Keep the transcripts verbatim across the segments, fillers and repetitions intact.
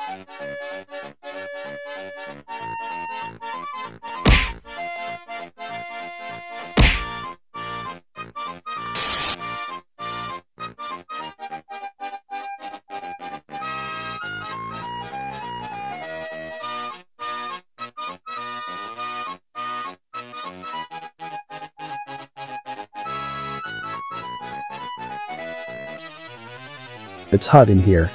It's hot in here.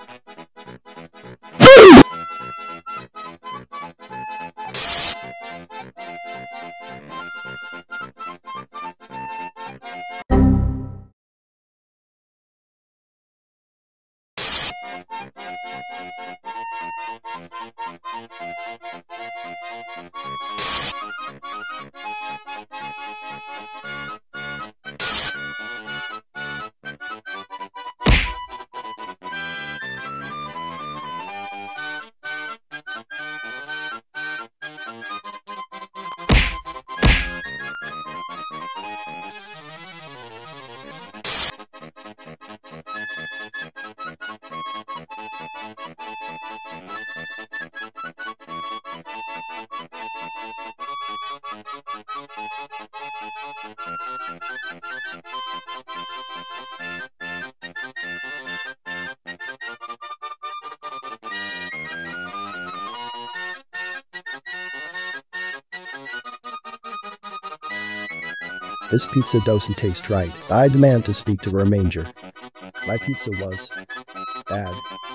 This pizza doesn't taste right. I demand to speak to a manager. My pizza was bad.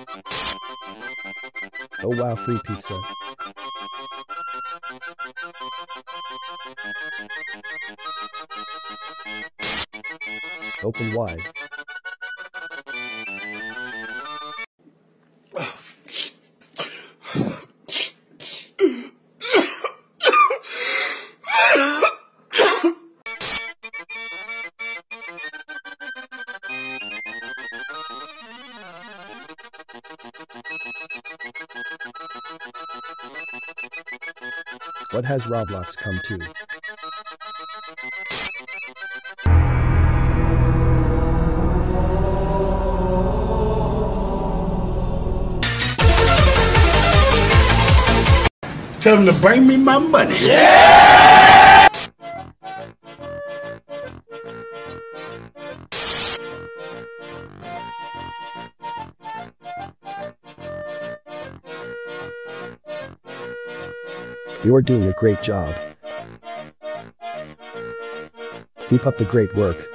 Oh wow, free pizza. Open wide. What has Roblox come to? Tell them to bring me my money. Yeah! You are doing a great job. Keep up the great work.